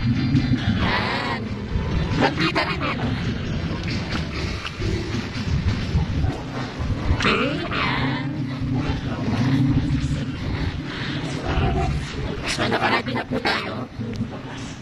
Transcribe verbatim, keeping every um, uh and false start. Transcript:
Yan. Magkita rin eh. Okay, yan. So, nakarami na po tayo.